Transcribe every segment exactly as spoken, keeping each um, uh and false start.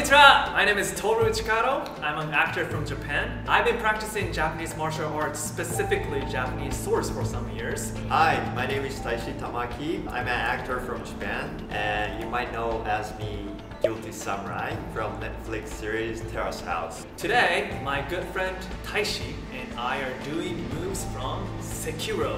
Konnichiwa! My name is Toru Chikaro. I'm an actor from Japan. I've been practicing Japanese martial arts, specifically Japanese swords, for some years. Hi, my name is Taishi Tamaki. I'm an actor from Japan, and you might know as me Guilty Samurai from Netflix series Terrace House. Today, my good friend Taishi and I are doing moves from Sekiro.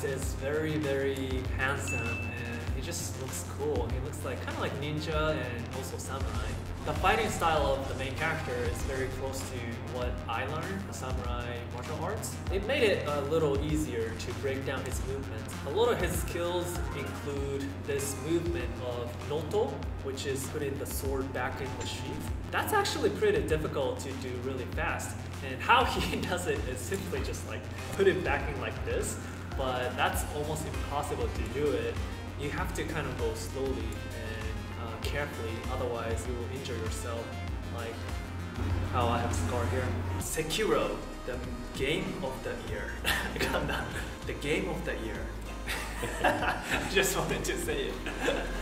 is very, very handsome and he just looks cool. He looks like kind of like ninja and also samurai. The fighting style of the main character is very close to what I learned, the samurai martial arts. It made it a little easier to break down his movements. A lot of his skills include this movement of noto, which is putting the sword back in the sheath. That's actually pretty difficult to do really fast. And how he does it is simply just like put it back in like this, but that's almost impossible to do it. You have to kind of go slowly carefully, otherwise you will injure yourself, like how I have a scar here. Sekiro, the game of the year. I got that. The game of the year. I just wanted to say it.